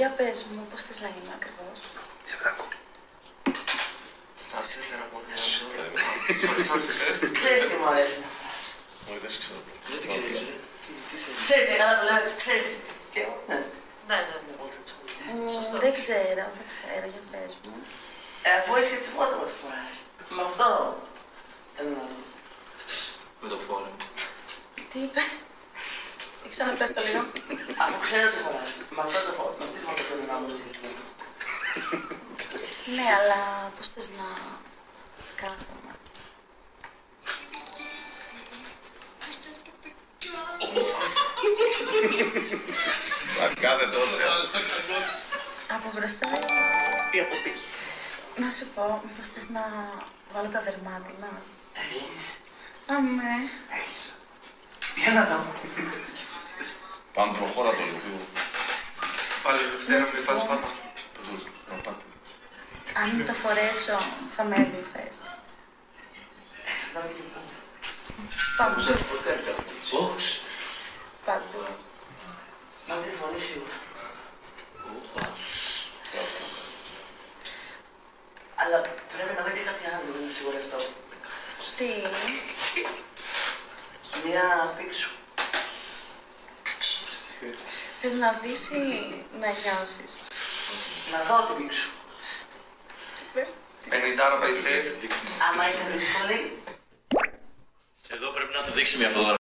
Για πες μου, πώς θες να είμαι ακριβώς. Σε φράγκο. Στα 4 μόνια. Ξέρεις τι μου αρέσει. Όχι, δεν σε ξέρω. Δεν την ξέρεις, ρε. Ξέρεις τι, καλά το λέω έτσι, ξέρεις τι. Και εγώ, ναι. Ναι, δεν μου όχι, δεν ξέρω. Δεν ξέρω, για πες μου. Αφού έχεις και τη φώτα μας φοράς. Με αυτό θέλω να δω. Με το φόρο. Τι είπε. Ξαναπες το λίγο. Αφού ξέρω τι φοράς. Με αυτό το φώτα, με αυτή τη φώτα θέλω να μου στείλεις. Ναι, αλλά πώς θες να κάθομαι. Κάθε τότε. Από μπροστά Ή από πίσω. να σου πω, μήπως θες να βάλω τα δερμάτινα. Έχεις. Αμέ. Έχεις. Για να δω. Πάμε προχώρα το λίγο. Πάλι Δευτέρα με φάση πάτα. Να πάτε. Αν τα φορέσω, θα με έβριφες. Να δει λοιπόν. Πάμε. Όχι. Παντού. Με αυτή τη φωνή σίγουρα. Αλλά πρέπει να δω και κάτι άλλο για να σιγουρευτώ. Τι. Μια πίξου. Θες να δεις ή να νιώσεις. Να δω την πίξου. 50 παϊσέ. Άμα είσαι δύσκολη. Εδώ πρέπει να του δείξει μια φωτογραφία.